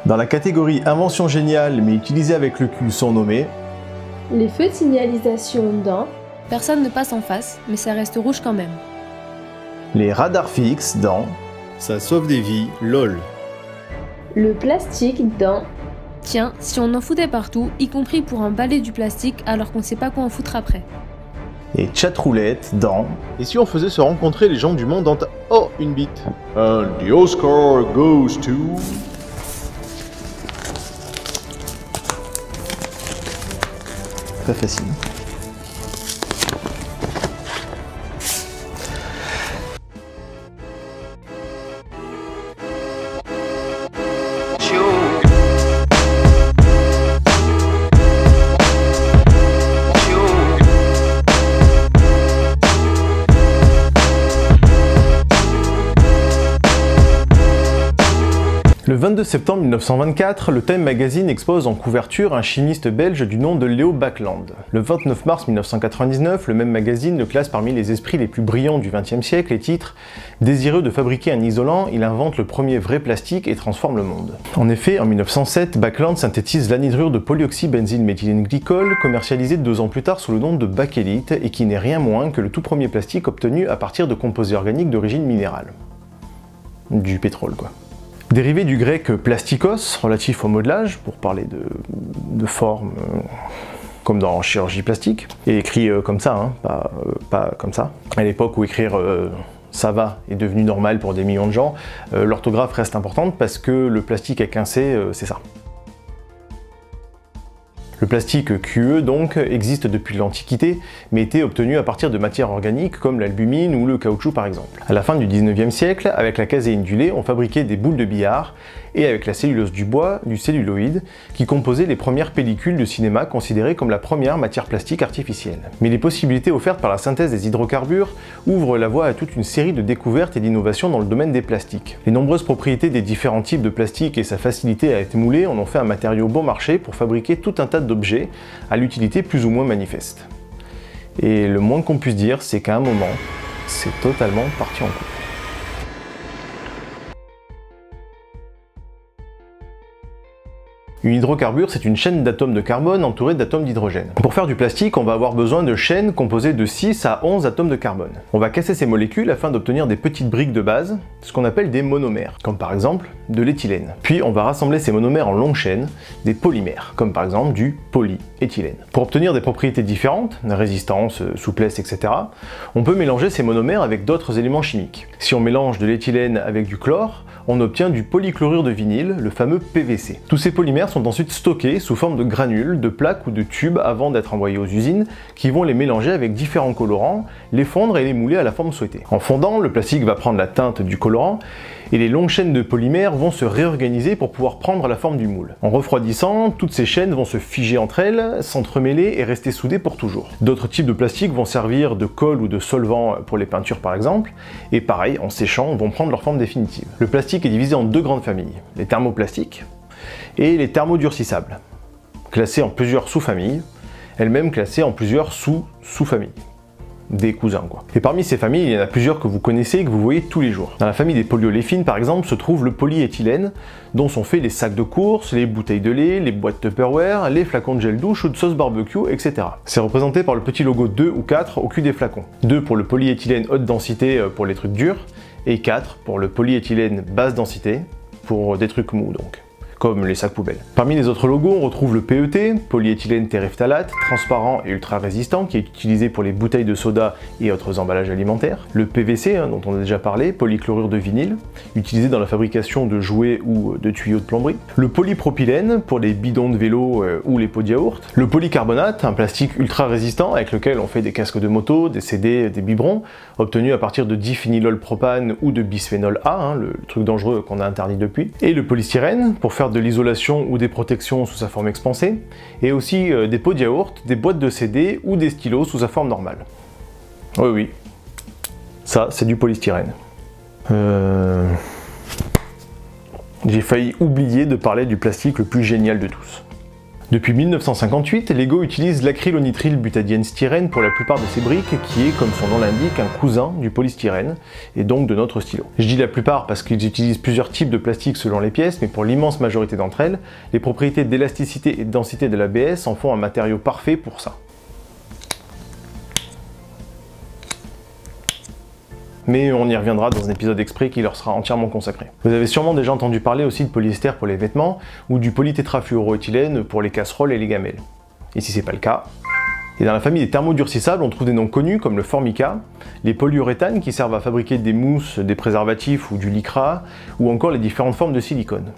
Dans la catégorie invention géniale mais utilisée avec le cul sont nommés les feux de signalisation dans Personne ne passe en face, mais ça reste rouge quand même. les radars fixes dans Ça sauve des vies, lol. le plastique dans Tiens, si on en foutait partout, y compris pour emballer du plastique alors qu'on sait pas quoi en foutre après. et chatroulette dans Et si on faisait se rencontrer les gens du monde en Oh, une bite. And the Oscar goes to... très facile. Le 22 septembre 1924, le Time Magazine expose en couverture un chimiste belge du nom de Leo Baekeland. Le 29 mars 1999, le même magazine le classe parmi les esprits les plus brillants du XXe siècle et titre « Désireux de fabriquer un isolant, il invente le premier vrai plastique et transforme le monde ». En effet, en 1907, Baekeland synthétise l'anhydrure de polyoxybenzylméthylène-glycol, commercialisé 2 ans plus tard sous le nom de bakélite et qui n'est rien moins que le tout premier plastique obtenu à partir de composés organiques d'origine minérale. Du pétrole quoi. Dérivé du grec plastikos, relatif au modelage, pour parler de forme, comme dans chirurgie plastique, et écrit comme ça, hein, pas comme ça. À l'époque où écrire ça va est devenu normal pour des millions de gens, l'orthographe reste importante parce que le plastique avec un C, c'est ça. Le plastique QE donc existe depuis l'Antiquité, mais était obtenu à partir de matières organiques comme l'albumine ou le caoutchouc par exemple. À la fin du 19e siècle, avec la caséine du lait, on fabriquait des boules de billard, et avec la cellulose du bois, du celluloïd, qui composait les premières pellicules de cinéma considérées comme la première matière plastique artificielle. Mais les possibilités offertes par la synthèse des hydrocarbures ouvrent la voie à toute une série de découvertes et d'innovations dans le domaine des plastiques. Les nombreuses propriétés des différents types de plastique et sa facilité à être moulé en ont fait un matériau bon marché pour fabriquer tout un tas d'objets à l'utilité plus ou moins manifeste. Et le moins qu'on puisse dire, c'est qu'à un moment, c'est totalement parti en couille. Une hydrocarbure, c'est une chaîne d'atomes de carbone entourée d'atomes d'hydrogène. Pour faire du plastique, on va avoir besoin de chaînes composées de 6 à 11 atomes de carbone. On va casser ces molécules afin d'obtenir des petites briques de base, ce qu'on appelle des monomères, comme par exemple de l'éthylène. Puis on va rassembler ces monomères en longues chaînes, des polymères, comme par exemple du polyéthylène. Pour obtenir des propriétés différentes, résistance, souplesse, etc., on peut mélanger ces monomères avec d'autres éléments chimiques. Si on mélange de l'éthylène avec du chlore, on obtient du polychlorure de vinyle, le fameux PVC. Tous ces polymères sont ensuite stockés sous forme de granules, de plaques ou de tubes avant d'être envoyés aux usines qui vont les mélanger avec différents colorants, les fondre et les mouler à la forme souhaitée. En fondant, le plastique va prendre la teinte du colorant et les longues chaînes de polymères vont se réorganiser pour pouvoir prendre la forme du moule. En refroidissant, toutes ces chaînes vont se figer entre elles, s'entremêler et rester soudées pour toujours. D'autres types de plastique vont servir de colle ou de solvant pour les peintures par exemple, et pareil, en séchant, vont prendre leur forme définitive. Le plastique est divisé en 2 grandes familles, les thermoplastiques et les thermodurcissables, classés en plusieurs sous-familles, elles-mêmes classées en plusieurs sous-familles. Des cousins quoi. Et parmi ces familles, il y en a plusieurs que vous connaissez et que vous voyez tous les jours. Dans la famille des polyoléphines par exemple se trouve le polyéthylène, dont sont faits les sacs de course, les bouteilles de lait, les boîtes Tupperware, les flacons de gel douche ou de sauce barbecue, etc. C'est représenté par le petit logo 2 ou 4 au cul des flacons. 2 pour le polyéthylène haute densité pour les trucs durs, et 4 pour le polyéthylène basse densité, pour des trucs mous donc, comme les sacs poubelles. Parmi les autres logos, on retrouve le PET, polyéthylène terephthalate, transparent et ultra résistant, qui est utilisé pour les bouteilles de soda et autres emballages alimentaires. Le PVC, dont on a déjà parlé, polychlorure de vinyle, utilisé dans la fabrication de jouets ou de tuyaux de plomberie. Le polypropylène, pour les bidons de vélo ou les pots de yaourt. Le polycarbonate, un plastique ultra résistant avec lequel on fait des casques de moto, des CD, des biberons, obtenus à partir de diphénylolpropane ou de bisphénol A, le truc dangereux qu'on a interdit depuis. Et le polystyrène, pour faire de l'isolation ou des protections sous sa forme expansée, et aussi des pots de yaourt, des boîtes de CD ou des stylos sous sa forme normale. Oui, oui. Ça, c'est du polystyrène. J'ai failli oublier de parler du plastique le plus génial de tous. Depuis 1958, Lego utilise l'acrylonitrile butadiène styrène pour la plupart de ses briques, qui est, comme son nom l'indique, un cousin du polystyrène, et donc de notre stylo. Je dis la plupart parce qu'ils utilisent plusieurs types de plastique selon les pièces, mais pour l'immense majorité d'entre elles, les propriétés d'élasticité et de densité de l'ABS en font un matériau parfait pour ça. Mais on y reviendra dans un épisode exprès qui leur sera entièrement consacré. Vous avez sûrement déjà entendu parler aussi de polyester pour les vêtements, ou du polytétrafluoroéthylène pour les casseroles et les gamelles. Et si c'est pas le cas, et dans la famille des thermodurcissables, on trouve des noms connus comme le formica, les polyuréthanes qui servent à fabriquer des mousses, des préservatifs ou du lycra, ou encore les différentes formes de silicone.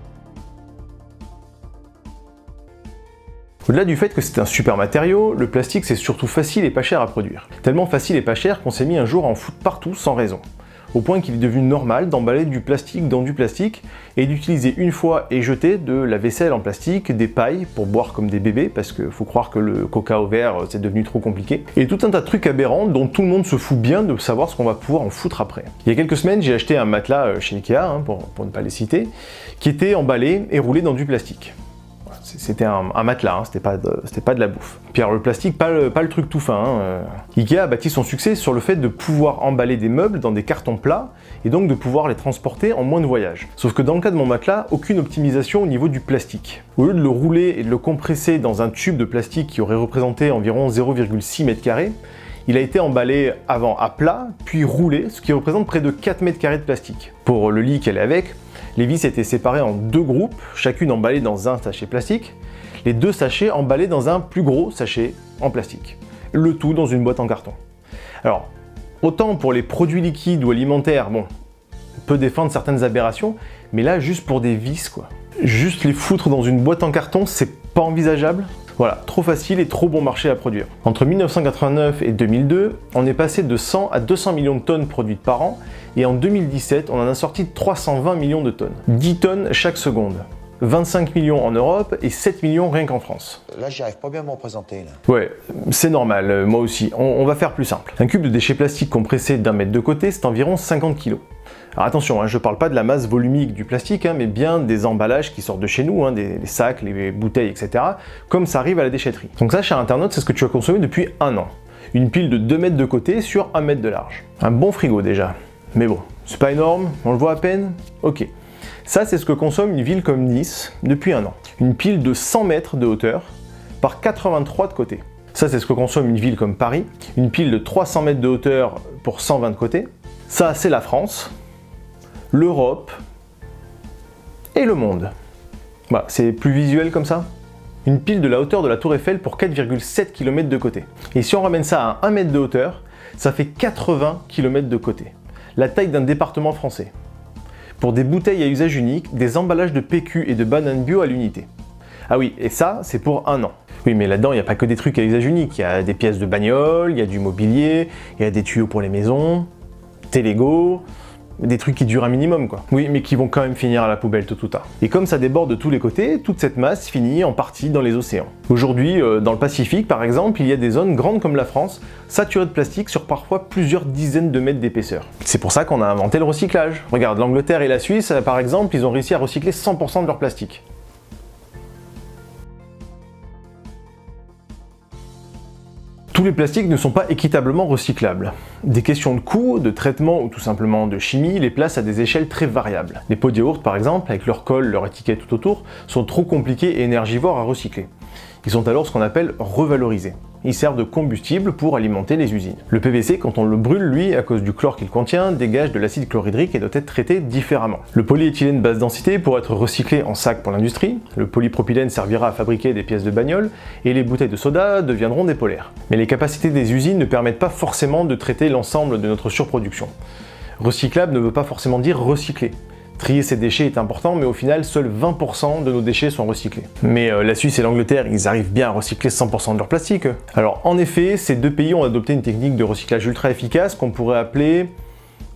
Au-delà du fait que c'est un super matériau, le plastique c'est surtout facile et pas cher à produire. Tellement facile et pas cher qu'on s'est mis un jour à en foutre partout sans raison. Au point qu'il est devenu normal d'emballer du plastique dans du plastique et d'utiliser une fois et jeter de la vaisselle en plastique, des pailles pour boire comme des bébés parce qu'il faut croire que le coca au verre c'est devenu trop compliqué, et tout un tas de trucs aberrants dont tout le monde se fout bien de savoir ce qu'on va pouvoir en foutre après. Il y a quelques semaines j'ai acheté un matelas chez Ikea, pour ne pas les citer, qui était emballé et roulé dans du plastique. C'était un matelas, c'était pas de la bouffe. Puis alors le plastique, pas le truc tout fin. Ikea a bâti son succès sur le fait de pouvoir emballer des meubles dans des cartons plats et donc de pouvoir les transporter en moins de voyages. Sauf que dans le cas de mon matelas, aucune optimisation au niveau du plastique. Au lieu de le rouler et de le compresser dans un tube de plastique qui aurait représenté environ 0,6 m², il a été emballé avant à plat, puis roulé, ce qui représente près de 4 m² de plastique. Pour le lit qu'elle est avec, les vis étaient séparées en deux groupes, chacune emballée dans un sachet plastique, les deux sachets emballés dans un plus gros sachet en plastique. Le tout dans une boîte en carton. Alors, autant pour les produits liquides ou alimentaires, bon, on peut défendre certaines aberrations, mais là, juste pour des vis, quoi. Juste les foutre dans une boîte en carton, c'est pas envisageable. Voilà, trop facile et trop bon marché à produire. Entre 1989 et 2002, on est passé de 100 à 200 millions de tonnes produites par an, et en 2017, on en a sorti 320 millions de tonnes. 10 tonnes chaque seconde. 25 millions en Europe et 7 millions rien qu'en France. Là, j'y arrive pas bien à me représenter. Là. Ouais, c'est normal, moi aussi. On va faire plus simple. Un cube de déchets plastiques compressé d'1 mètre de côté, c'est environ 50 kg. Alors attention, je parle pas de la masse volumique du plastique, mais bien des emballages qui sortent de chez nous, les sacs, les bouteilles, etc. Comme ça arrive à la déchetterie. Donc ça, cher internaute, c'est ce que tu as consommé depuis 1 an. Une pile de 2 mètres de côté sur 1 mètre de large. Un bon frigo déjà. Mais bon, c'est pas énorme, on le voit à peine. Ok. Ça, c'est ce que consomme une ville comme Nice depuis 1 an. Une pile de 100 mètres de hauteur par 83 de côté. Ça, c'est ce que consomme une ville comme Paris. Une pile de 300 mètres de hauteur pour 120 de côté. Ça, c'est la France, l'Europe et le monde. Voilà, c'est plus visuel comme ça. Une pile de la hauteur de la Tour Eiffel pour 4,7 km de côté. Et si on ramène ça à 1 mètre de hauteur, ça fait 80 km de côté. La taille d'un département français. Pour des bouteilles à usage unique, des emballages de PQ et de bananes bio à l'unité. Ah oui, et ça, c'est pour 1 an. Oui, mais là-dedans, il n'y a pas que des trucs à usage unique. Il y a des pièces de bagnole, il y a du mobilier, il y a des tuyaux pour les maisons, des Lego, des trucs qui durent un minimum, quoi. Oui, mais qui vont quand même finir à la poubelle tôt ou tard. Et comme ça déborde de tous les côtés, toute cette masse finit en partie dans les océans. Aujourd'hui, dans le Pacifique, par exemple, il y a des zones grandes comme la France, saturées de plastique sur parfois plusieurs dizaines de mètres d'épaisseur. C'est pour ça qu'on a inventé le recyclage. Regarde, l'Angleterre et la Suisse, par exemple, ils ont réussi à recycler 100% de leur plastique. Tous les plastiques ne sont pas équitablement recyclables. Des questions de coût, de traitement ou tout simplement de chimie les placent à des échelles très variables. Les pots de yaourt par exemple, avec leur colle, leur étiquette tout autour, sont trop compliqués et énergivores à recycler. Ils sont alors ce qu'on appelle revalorisés. Ils servent de combustible pour alimenter les usines. Le PVC, quand on le brûle, lui, à cause du chlore qu'il contient, dégage de l'acide chlorhydrique et doit être traité différemment. Le polyéthylène basse densité pourra être recyclé en sac pour l'industrie, le polypropylène servira à fabriquer des pièces de bagnole, et les bouteilles de soda deviendront des polaires. Mais les capacités des usines ne permettent pas forcément de traiter l'ensemble de notre surproduction. Recyclable ne veut pas forcément dire recycler. Trier ces déchets est important, mais au final, seuls 20% de nos déchets sont recyclés. Mais la Suisse et l'Angleterre, ils arrivent bien à recycler 100% de leur plastique, eux. Alors en effet, ces deux pays ont adopté une technique de recyclage ultra efficace qu'on pourrait appeler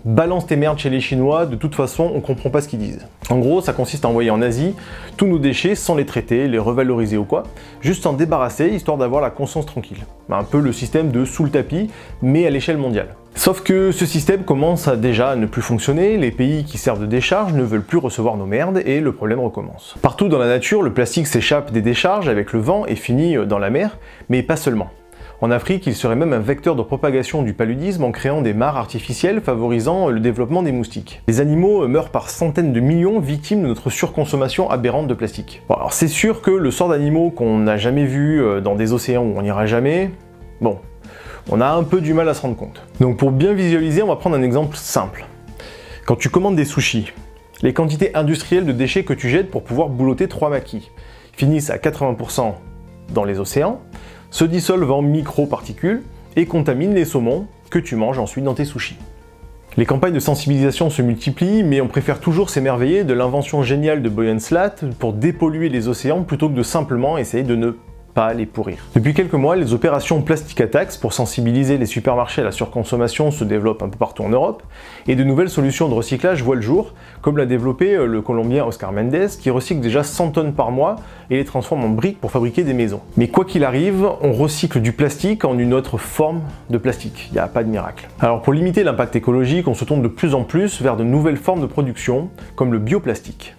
balance tes merdes chez les Chinois, de toute façon on comprend pas ce qu'ils disent. En gros, ça consiste à envoyer en Asie tous nos déchets sans les traiter, les revaloriser ou quoi, juste s'en débarrasser histoire d'avoir la conscience tranquille. Un peu le système de sous le tapis, mais à l'échelle mondiale. Sauf que ce système commence déjà à ne plus fonctionner, les pays qui servent de décharge ne veulent plus recevoir nos merdes et le problème recommence. Partout dans la nature, le plastique s'échappe des décharges avec le vent et finit dans la mer, mais pas seulement. En Afrique, il serait même un vecteur de propagation du paludisme en créant des mares artificielles favorisant le développement des moustiques. Les animaux meurent par centaines de millions victimes de notre surconsommation aberrante de plastique. Bon, alors c'est sûr que le sort d'animaux qu'on n'a jamais vu dans des océans où on n'ira jamais, bon, on a un peu du mal à se rendre compte. Donc pour bien visualiser, on va prendre un exemple simple. Quand tu commandes des sushis, les quantités industrielles de déchets que tu jettes pour pouvoir boulotter 3 maquis finissent à 80% dans les océans, se dissolvent en micro-particules et contaminent les saumons que tu manges ensuite dans tes sushis. Les campagnes de sensibilisation se multiplient, mais on préfère toujours s'émerveiller de l'invention géniale de Boyan Slat pour dépolluer les océans plutôt que de simplement essayer de ne pas les pourrir. Depuis quelques mois, les opérations Plastic Attacks pour sensibiliser les supermarchés à la surconsommation se développent un peu partout en Europe, et de nouvelles solutions de recyclage voient le jour, comme l'a développé le Colombien Oscar Mendes, qui recycle déjà 100 tonnes par mois et les transforme en briques pour fabriquer des maisons. Mais quoi qu'il arrive, on recycle du plastique en une autre forme de plastique, il n'y a pas de miracle. Alors pour limiter l'impact écologique, on se tourne de plus en plus vers de nouvelles formes de production, comme le bioplastique.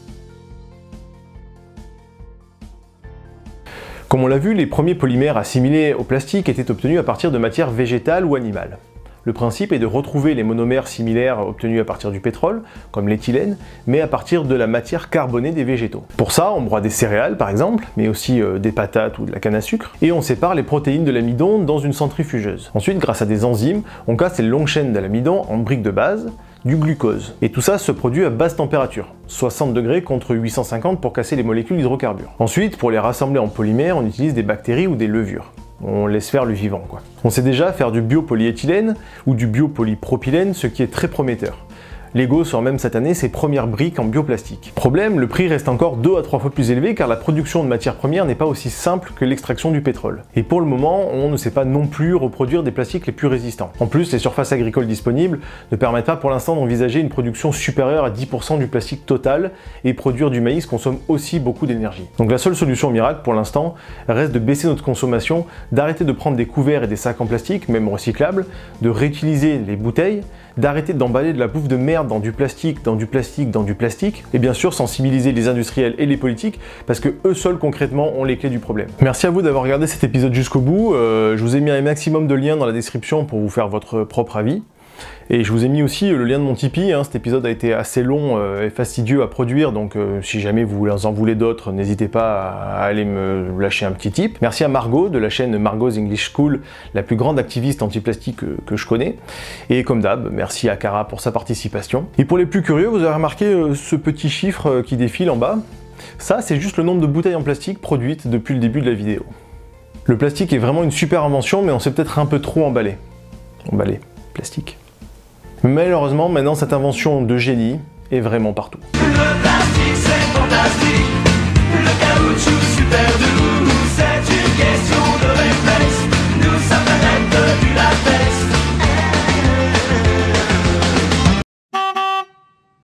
Comme on l'a vu, les premiers polymères assimilés au plastique étaient obtenus à partir de matières végétales ou animales. Le principe est de retrouver les monomères similaires obtenus à partir du pétrole, comme l'éthylène, mais à partir de la matière carbonée des végétaux. Pour ça, on broie des céréales par exemple, mais aussi des patates ou de la canne à sucre, et on sépare les protéines de l'amidon dans une centrifugeuse. Ensuite, grâce à des enzymes, on casse les longues chaînes de l'amidon en briques de base, du glucose. Et tout ça se produit à basse température, 60 degrés contre 850 pour casser les molécules d'hydrocarbures. Ensuite, pour les rassembler en polymères, on utilise des bactéries ou des levures. On laisse faire le vivant, quoi. On sait déjà faire du biopolyéthylène ou du biopolypropylène, ce qui est très prometteur. Lego sort même cette année ses premières briques en bioplastique. Problème, le prix reste encore 2 à 3 fois plus élevé car la production de matières premières n'est pas aussi simple que l'extraction du pétrole. Et pour le moment, on ne sait pas non plus reproduire des plastiques les plus résistants. En plus, les surfaces agricoles disponibles ne permettent pas pour l'instant d'envisager une production supérieure à 10% du plastique total, et produire du maïs consomme aussi beaucoup d'énergie. Donc la seule solution miracle pour l'instant reste de baisser notre consommation, d'arrêter de prendre des couverts et des sacs en plastique, même recyclables, de réutiliser les bouteilles, d'arrêter d'emballer de la bouffe de merde dans du plastique, dans du plastique, dans du plastique, et bien sûr sensibiliser les industriels et les politiques, parce que eux seuls concrètement ont les clés du problème. Merci à vous d'avoir regardé cet épisode jusqu'au bout, je vous ai mis un maximum de liens dans la description pour vous faire votre propre avis. Et je vous ai mis aussi le lien de mon Tipeee, cet épisode a été assez long et fastidieux à produire, donc si jamais vous en voulez d'autres, n'hésitez pas à aller me lâcher un petit tip. Merci à Margot de la chaîne Margot's English School, la plus grande activiste anti-plastique que je connais. Et comme d'hab, merci à Cara pour sa participation. Et pour les plus curieux, vous avez remarqué ce petit chiffre qui défile en bas. Ça, c'est juste le nombre de bouteilles en plastique produites depuis le début de la vidéo. Le plastique est vraiment une super invention, mais on s'est peut-être un peu trop emballé. Emballé, plastique. Malheureusement, maintenant, cette invention de génie est vraiment partout. Le plastique, c'est fantastique. Le caoutchouc